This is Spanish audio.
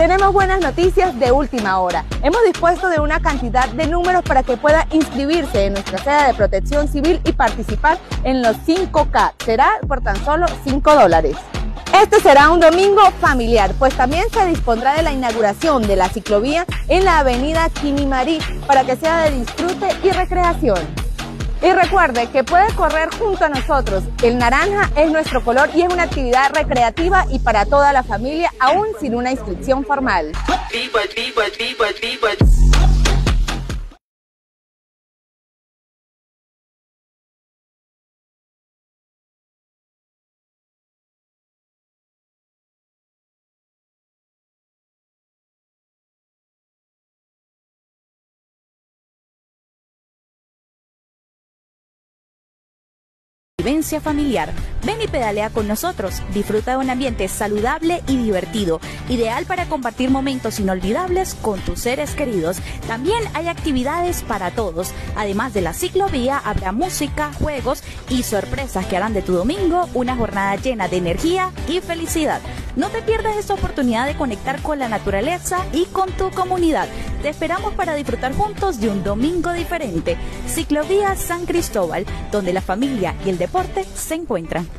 Tenemos buenas noticias de última hora. Hemos dispuesto de una cantidad de números para que pueda inscribirse en nuestra sede de Protección Civil y participar en los 5K. Será por tan solo $5. Este será un domingo familiar, pues también se dispondrá de la inauguración de la ciclovía en la avenida Quinimarí para que sea de disfrute y recreación. Y recuerde que puede correr junto a nosotros. El naranja es nuestro color y es una actividad recreativa y para toda la familia, aún sin una inscripción formal. Vivencia familiar. Ven y pedalea con nosotros. Disfruta de un ambiente saludable y divertido, ideal para compartir momentos inolvidables con tus seres queridos. También hay actividades para todos. Además de la ciclovía, habrá música, juegos y sorpresas que harán de tu domingo una jornada llena de energía y felicidad. No te pierdas esta oportunidad de conectar con la naturaleza y con tu comunidad. Te esperamos para disfrutar juntos de un domingo diferente. Ciclovía San Cristóbal, donde la familia y el deporte se encuentran.